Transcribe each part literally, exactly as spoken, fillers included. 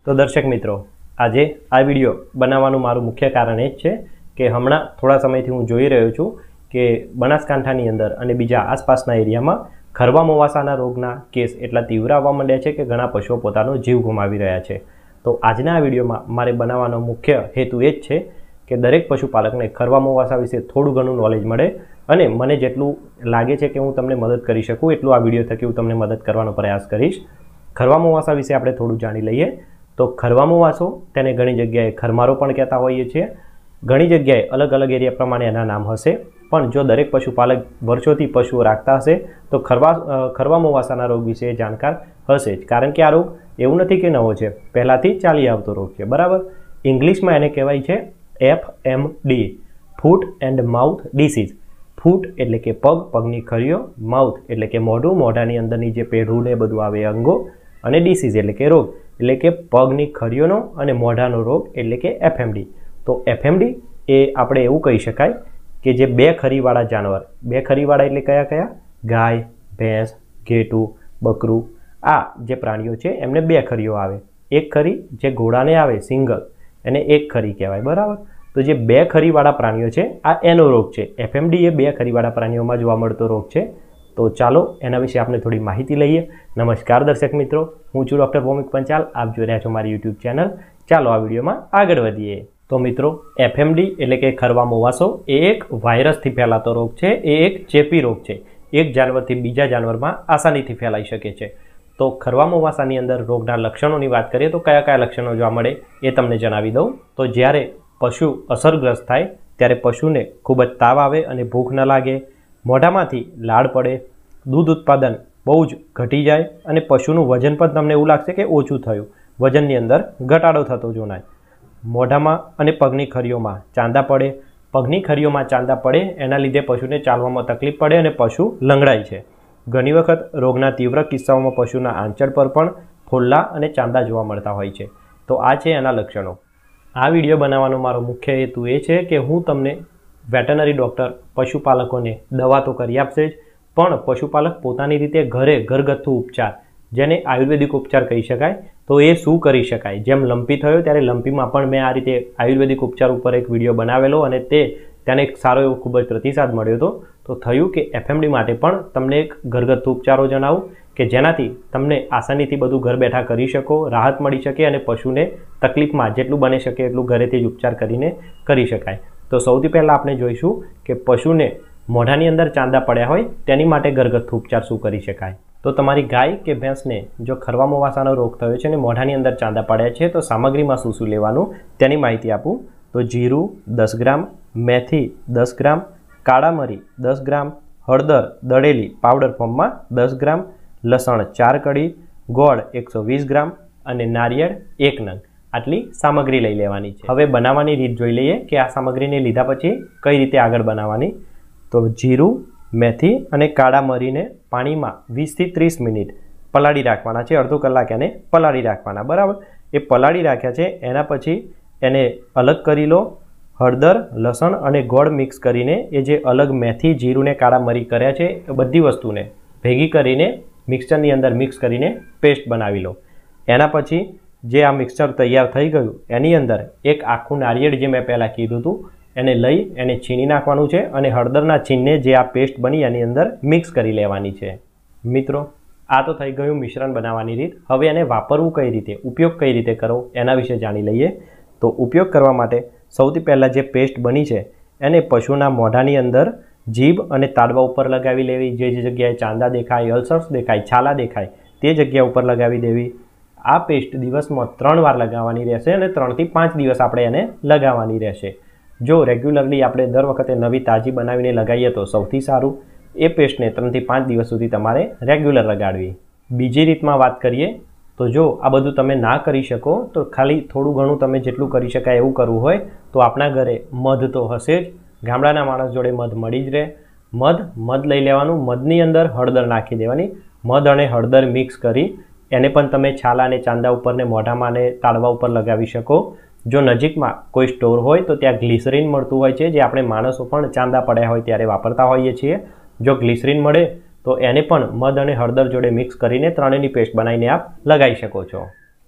तो दर्शक मित्रों, आज आ विडियो बनाववानुं मारुं मुख्य कारण ए ज छे के हमणां थोड़ा समयथी हूँ जोई रह्यो छुं के बनासकांठानी अंदर अने बीजा आसपासना एरियामां खरवा मोवासाना रोगना केस एटला तीव्र आववा मांड्या छे के घणा पशुओ पोतानो जीव गुमावी रह्या छे। तो आजना आ विडियोमां मारे बनाववानो मुख्य हेतु ए ज छे के दरेक पशुपालकने खरवा मोवासा विषे थोडुं घणुं नॉलेज मळे अने मने जेटलुं लागे छे के हूँ तमने मदद करी शकું એટલું આ વિડિયો થકી હું તમને મદદ કરવાનો પ્રયાસ કરીશ। खरवा मोवासा विषे આપણે થોડું જાણી લઈએ। तो खरवा मोवासो तेने घणी जग्याए खरमारो पण कहेता होईए छीए। घणी जग्याए अलग अलग एरिया प्रमाणे एना नाम हशे, पण जो दरेक पशुपालक वर्षोथी पशुओ राखता हशे तो खरवा खरवा मोवासाना रोग विषे जाणकार हशे ज, कारण के आ रोग एवुं नथी के नवो छे, पहेलाथी चाली आवतो रोग छे। बराबर, इंग्लिशमां एने कहेवाय छे F M D, foot and mouth disease. Foot एटले के पग, पगनी खरीओ, माउथ एटले के मोढुं, मोढानी अंदरनी जे पेढुं ने बधुं आवे अंगो, अने डिसीज एटले के रोग एटले के पगनी खरीओनो अने मोढानो रोग एटले के एफएमडी। तो एफएमडी ए आपणे एवुं कही शकाय के जे बे खरीवाळा जानवर, बे खरीवाळा एटले कया कया? गाय, भैंस, घेटुं, बकरू, आ जे प्राणीओ छे एमने बे खरीओ आवे। एक खरी जे घोड़ाने आवे सिंगल एने एक खरी कहेवाय। बराबर, तो जे बे खरीवाळा प्राणीओ छे आ एनो रोग छे। एफएमडी ए बे खरीवाळा प्राणीओमां जोवा मळतो रोग छे। तो चलो एना विषे आपणे थोड़ी माहिती लईए। नमस्कार दर्शक मित्रों, हूँ छुं डॉक्टर भौमिक पंचाल, आप जोई रह्या छो मारी यूट्यूब चेनल। चालो आ विडियोमां आगळ वधीए। तो मित्रों, एफएमडी एटले के खरवा मोवासो ए एक वायरस थी फैलातो रोग छे। ए एक चेपी रोग छे, एक जानवरथी बीजा जानवरमां आसानीथी फैलाई शके छे। तो खरवा मोवासानी अंदर रोगना लक्षणोनी वात करीए तो कया कया लक्षणो जोवा मळे ए तमने जणावी दऊं। तो ज्यारे पशु असरग्रस्त थाय त्यारे पशुने खूब ज ताव आवे अने भूख न लागे, मोढामांथी लाळ पड़े, दूध उत्पादन बहु ज घटी जाए अने पशुनुं वजन पण तमने एवुं लागशे के ओछुं थयुं, वजननी अंदर घटाडो थतो जोनाय। मोढामां अने पगनी खरीओमां चांदा पड़े, पगनी खरीओमां चांदा पड़े एना लीधे पशुने चालवामां तकलीफ पड़े अने पशु लंगड़ाय छे। घणी वखत रोगना तीव्र किस्साओमां पशुना आंचळ पर पण फोल्ला अने चांदा जोवा मळता होय छे। तो आ छे एना लक्षणो। आ विडियो बनाववानो मारो मुख्य हेतु ए छे के हूँ तमने वेटरनरी डॉक्टर पशुपालकोने दवा तो करी आपशे ज, पण पशुपालक पोतानी रीते घरे घरगथ्थु उपचार, जेने आयुर्वेदिक उपचार कही शकाय, तो ए शुं करी शकाय। जेम लंपी थयो त्यारे लंपीमां पण मैं आ रीते आयुर्वेदिक उपचार उपर एक विडियो बनावेलो अने ते त्याने एक सारो एवो खूब ज प्रतिसाद मळ्यो हतो। तो थयुं के एफएमडी माटे पण तमने एक घरगथ्थु उपचारो जणावुं के जेनाथी तमने आसानीथी बधुं घर बैठा करी शको, राहत मळी शके अने पशुने तकलीफमां जेटलुं बनी शके एटलुं घरेथी ज उपचार करीने करी शकाय। तो सौथी पहेला आपणे जोईशुं के पशुने मोढानी अंदर चांदा पड्या होय तेनी माटे घरगथ्थु उपचार शुं करी शकाय। तो तमारी गाय के भैंसने जो खरवा मोवासानो रोग थयो छे ने मोढानी अंदर चांदा पड्या छे तो सामग्रीमां शुं शुं लेवानुं तेनी माहिती आपूं। तो जीरुं दस ग्राम, मेथी दस ग्राम, काळा मरी दस ग्राम, हळदर दळेली पाउडर फॉर्ममां दस ग्राम, लसण चार कड़ी, गोळ एक सौ वीस ग्राम अने नारिયેળ एक नंग। आटली सामग्री लई लेवानी छे। हवे बनाववानी रीत जोई लईए के आ सामग्रीने लीधा पछी कई रीते आगळ बनाववानी। तो जीरुं, मेथी अने काळा मरीने पाणीमां वीस थी तीस मिनिट पलाળી राखवाना छे। अर्धो कलाक एने पलाળી राखवाना। बराबर, ए पलाળી राख्या छे एना पछी एने अलग करी लो। हळदर, लसण अने गोळ मिक्स करीने ए जे अलग मेथी, जीरुं ने काळा मरी कर्या छे ए बधी वस्तुने भेगी करीने मिक्सचरनी अंदर मिक्स करीने पेस्ट बनावी लो। एना पछी जे आ मिक्सचर तैयार थई गयुं एनी अंदर एक आखुं नारिયેળ जे मैं पहेला कीधुं हतुं एने लई एने छीनी नाखवानुं छे अने हळदરના છીણને जे आ पेस्ट बनी एनी अंदर मिक्स करी लेवानी छे। मित्रों, आ तो थई गयुं मिश्रण बनाववानी रीत। हवे एने वापरवुं कई रीते, उपयोग कई रीते करवो एना विषे जाणी लईए। तो उपयोग करवा माटे सौथी पहेला जे पेस्ट बनी छे एने पशुना मोढानी अंदर जीभ अने ताड़वा उपर लगावी लेवी। जे जे जग्याए चांदा देखाय, अल्सर्स देखाय, छाला देखाय ते जग्या उपर लगावी देवी। आ पेस्ट दिवसमां त्रण वार लगाववानी रहेशे अने त्रण थी पांच दिवस आपणे एने लगाववानी रहेशे। जो रेग्युलरली आपणे दर वखते नवी ताजी बनावीने लगाईए तो सौथी सारूं। ए पेस्टने त्रण थी पांच दिवस सुधी तमारे रेग्युलर लगाडवी। बीजी रीतमां वात करीए तो जो आ बधुं तमे ना करी शको तो खाली थोडुं घणुं तमे जेटलुं करी शकाय एवुं करवुं होय तो आपणा घरे मध तो हशे ज। गामडाना माणस जोड़े मध मळी ज रहे। मध मध लई लेवानुं, मधनी अंदर हळदर नाखी देवानी। मध अने हळदर मिक्स करी एने पण तमे छाला ने चांदा उपर ने मोढामां ने ताळवा उपर लगावी शको। जो नजीकमां कोई स्टोर होय तो त्यां ग्लिसरीन मळतुं होय छे, जे आपणे माणसो पण चांदा पड्या होय त्यारे वापरता होईए छीए। जो ग्लिसरीन मळे तो एने पण मध अने हळदर जोड़े मिक्स करीने त्रणेयनी पेस्ट बनावीने आप लगाई शको छो।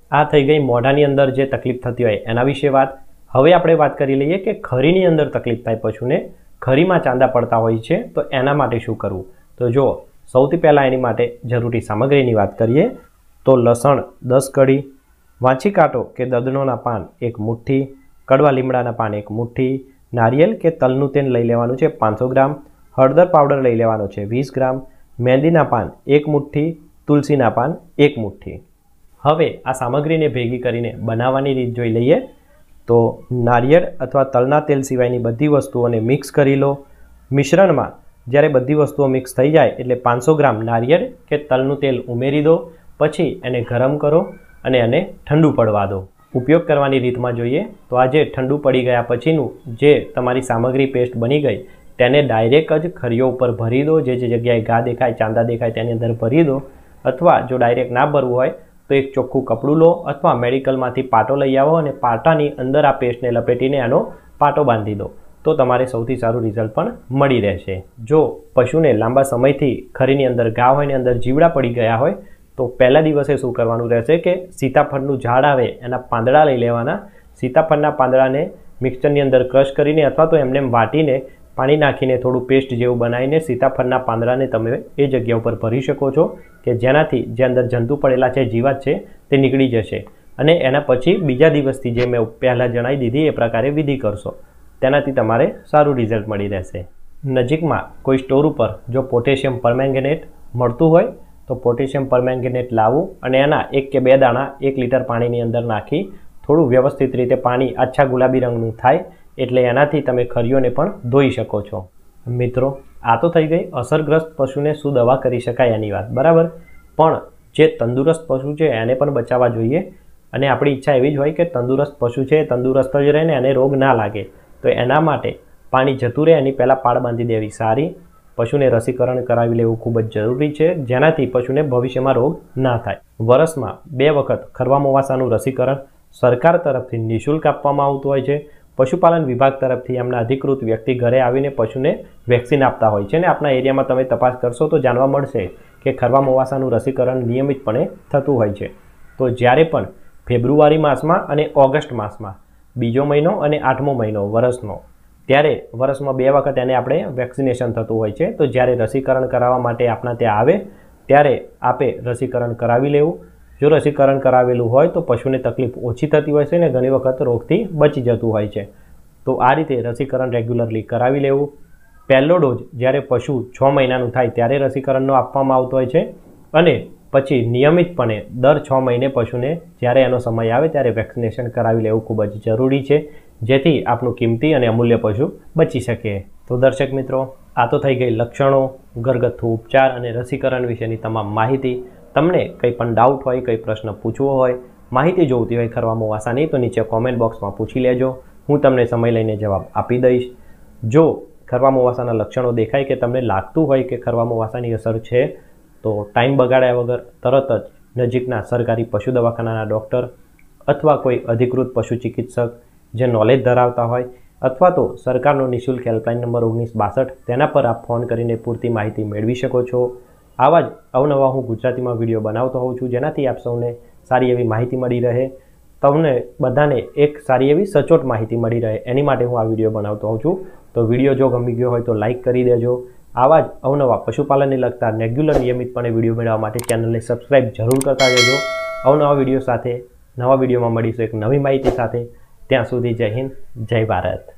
આ થઈ ગઈ મોઢાની અંદર જે તકલીફ થતી હોય એના વિશે વાત. હવે આપણે વાત કરી લઈએ કે ખરીની અંદર તકલીફ થાય પશુને, ખરીમાં ચાંદા પડતા હોય છે, તો એના માટે શું કરવું. તો જો સૌથી પહેલાં એની માટે જરૂરી સામગ્રીની વાત કરીએ તો લસણ દસ કળી, વાંચી કાંટો કે દદનોના પાન એક મુઠ્ઠી, કડવા લીમડાના પાન એક મુઠ્ઠી, નારિયેલ કે તલનું તેલ લઈ લેવાનું છે પાંચસો ગ્રામ, હળદર પાવડર લઈ લેવાનો છે વીસ ગ્રામ, મહેંદીના પાન એક મુઠ્ઠી, તુલસીના પાન એક મુઠ્ઠી. હવે આ સામગ્રીને ભેગી કરીને બનાવવાની રીત જોઈ લઈએ. તો નારિયેળ અથવા તલના તેલ સિવાયની બધી વસ્તુઓને મિક્સ કરી લો. મિશ્રણમાં જ્યારે બધી વસ્તુઓ મિક્સ થઈ જાય એટલે પાંચસો ગ્રામ નારિયેળ કે તલનું તેલ ઉમેરી દો. પછી એને ગરમ કરો અને એને ઠંડુ પડવા દો. ઉપયોગ કરવાની રીતમાં જોઈએ તો આ જે ઠંડુ પડી ગયા પછીનું જે તમારી સામગ્રી પેસ્ટ બની ગઈ તેને ડાયરેક્ટ જ ખરીઓ ઉપર ભરી દો. જે જે જગ્યાએ ઘા દેખાય, ચાંદા દેખાય તેની અંદર ભરી દો. અથવા જો ડાયરેક્ટ ના ભરવું હોય તો એક ચોખ્ખું કપડું લો અથવા મેડિકલમાંથી પાટો લઈ આવો અને પાટાની અંદર આ પેસ્ટને લપેટીને આનો પાટો બાંધી દો, તો તમારે સૌથી સારું રિઝલ્ટ પણ મળી રહેશે. જો પશુને લાંબા સમયથી ખરીની અંદર ઘા હોય ને અંદર જીવડા પડી ગયા હોય તો પહેલા દિવસે શું કરવાનું રહેશે કે સીતાફળનું ઝાડ આવે એના પાંદડા લઈ લેવાના. સીતાફળના પાંદડાને મિક્સચરની અંદર ક્રશ કરીને અથવા તો એમને વાટીને પાણી નાખીને થોડું પેસ્ટ જેવું બનાવીને સીતાફળના પાંદડાને તમે એ જગ્યા ઉપર ભરી શકો છો કે જેનાથી જે અંદર જંતુ પડેલા છે, જીવાત છે, તે નીકળી જશે. અને એના પછી બીજા દિવસથી જે મેં પહેલાં જણાવી દીધી એ પ્રકારે વિધિ કરશો, તેનાથી તમારે સારું રિઝલ્ટ મળી રહેશે. નજીકમાં કોઈ સ્ટોર ઉપર જો પોટેશિયમ પરમેંગેનેટ મળતું હોય તો પોટેશિયમ પરમેંગેનેટ લાવવું અને એના એક કે બે દાણા એક લીટર પાણીની અંદર નાખી થોડું વ્યવસ્થિત રીતે પાણી આછા ગુલાબી રંગનું થાય એટલે એનાથી તમે ખરીઓને પણ ધોઈ શકો છો. મિત્રો, આ તો થઈ ગઈ અસરગ્રસ્ત પશુને શું દવા કરી શકાય એની વાત, બરાબર. પણ જે તંદુરસ્ત પશુ છે એને પણ બચાવવા જોઈએ અને આપણી ઈચ્છા એવી જ હોય કે તંદુરસ્ત પશુ છે તંદુરસ્ત જ રહે ને એને રોગ ના લાગે. તો એના માટે પાણી જતું રહે એની પહેલાં પાળ બાંધી દેવી સારી. પશુને રસીકરણ કરાવી લેવું ખૂબ જ જરૂરી છે જેનાથી પશુને ભવિષ્યમાં રોગ ના થાય. વર્ષમાં બે વખત ખરવા મોવાસાનું રસીકરણ સરકાર તરફથી નિઃશુલ્ક આપવામાં આવતું હોય છે. પશુપાલન વિભાગ તરફથી એમના અધિકૃત વ્યક્તિ ઘરે આવીને પશુને વેક્સિન આપતા હોય છે. ને આપણા એરિયામાં તમે તપાસ કરશો તો જાણવા મળશે કે ખરવા મોવાસાનું રસીકરણ નિયમિતપણે થતું હોય છે. તો જ્યારે પણ ફેબ્રુઆરી માસમાં અને ઓગસ્ટ માસમાં બીજો મહિનો અને આઠમો મહિનો વર્ષનો, ત્યારે વર્ષમાં બે વખત એને આપણે વેક્સિનેશન થતું હોય છે. તો જ્યારે રસીકરણ કરાવવા માટે આપણા ત્યાં આવે ત્યારે આપે રસીકરણ કરાવી લેવું. જો રસીકરણ કરાવેલું હોય તો પશુને તકલીફ ઓછી થતી હોય છે ને ઘણી વખત રોગથી બચી જતું હોય છે. તો આ રીતે રસીકરણ રેગ્યુલરલી કરાવી લેવું. પહેલો ડોઝ જ્યારે પશુ છ મહિનાનું થાય ત્યારે રસીકરણનો આપવામાં આવતો હોય છે અને પછી નિયમિતપણે દર છ મહિને પશુને જ્યારે એનો સમય આવે ત્યારે વેક્સિનેશન કરાવી લેવું ખૂબ જ જરૂરી છે, જેથી આપણું કિંમતી અને અમૂલ્ય પશુ બચી શકે. તો દર્શક મિત્રો, આ તો થઈ ગઈ લક્ષણો, ઘરગથ્થુ ઉપચાર અને રસીકરણ વિશેની તમામ માહિતી. તમને કંઈ પણ ડાઉટ હોય, કંઈ પ્રશ્ન પૂછવો હોય, માહિતી જોઈતી હોય ખરવા મોવાસાની તો નીચે કોમેન્ટ બોક્સમાં પૂછી લેજો. હું તમને સમય લઈને જવાબ આપી દઈશ. જો ખરવા મોવાસાના લક્ષણો દેખાય કે તમને લાગતું હોય કે ખરવા મોવાસાની અસર છે તો ટાઈમ બગાડ્યા વગર તરત જ નજીકના સરકારી પશુ દવાખાનાના ડૉક્ટર અથવા કોઈ અધિકૃત પશુ ચિકિત્સક જે નોલેજ ધરાવતા હોય અથવા તો સરકારનો નિઃશુલ્ક હેલ્પલાઇન નંબર ઓગણીસ બાસઠ તેના પર આપ ફોન કરીને પૂરતી માહિતી મેળવી શકો છો. આવા જ અવનવા હું ગુજરાતીમાં વિડીયો બનાવતો હોઉં છું જેનાથી આપ સૌને સારી એવી માહિતી મળી રહે, તમને બધાને એક સારી એવી સચોટ માહિતી મળી રહે એની માટે હું આ વિડીયો બનાવતો હોઉં છું. તો વિડીયો જો ગમી ગયો હોય તો લાઇક કરી દેજો. આવા જ અવનવા પશુપાલનને લગતા રેગ્યુલર નિયમિતપણે વિડીયો મેળવવા માટે ચેનલને સબસ્ક્રાઈબ જરૂર કરતા જજો. અવનવા વિડીયો સાથે નવા વિડીયોમાં મળીશું એક નવી માહિતી સાથે. ત્યાં સુધી જય હિન્દ, જય ભારત.